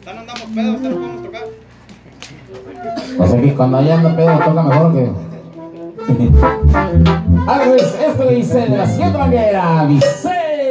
Ya no andamos pedos, te lo podemos tocar. Pues aquí cuando allá anda pedo toca mejor que... A ver, esto dice de la siguiente manera, dice...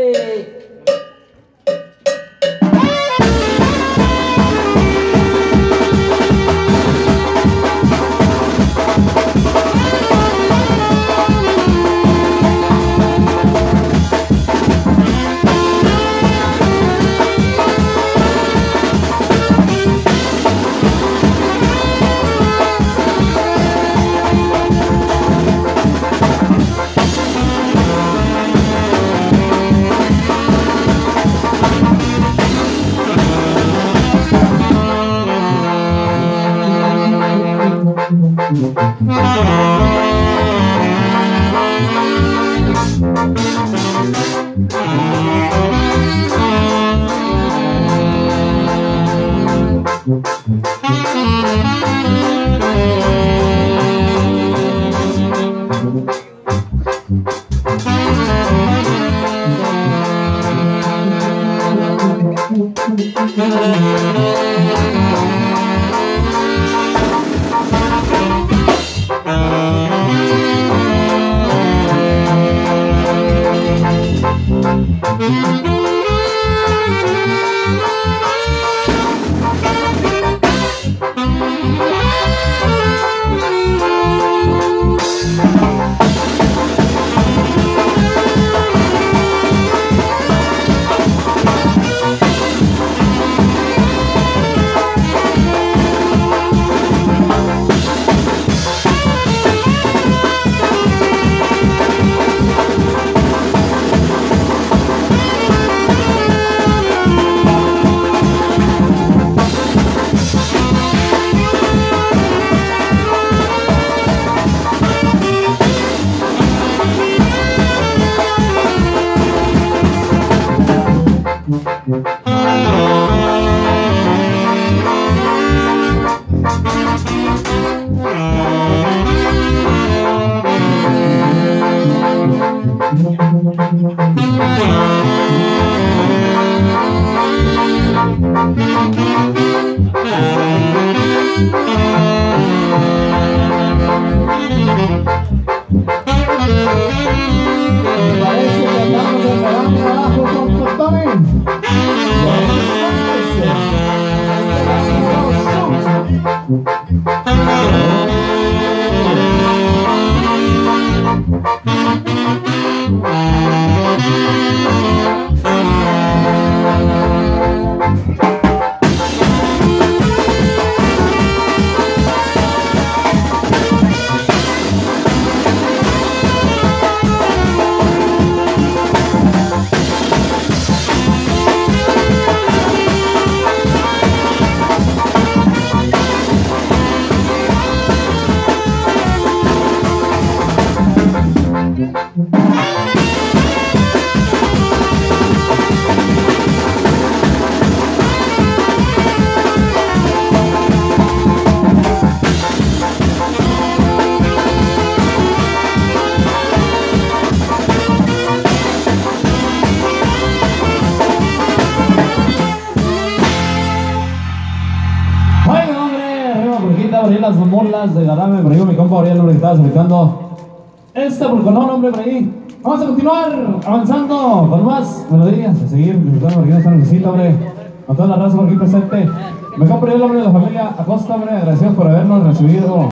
Las molas de Garame, por ahí mi compa Ariel, hombre, que estaba solicitando este pulconón, hombre, por ahí. Vamos a continuar avanzando con más melodías, a seguir disfrutando porque no están necesita, hombre, con toda la raza por aquí presente. Me compa Ariel, hombre, de la familia Acosta, hombre, agradecidos por habernos recibido.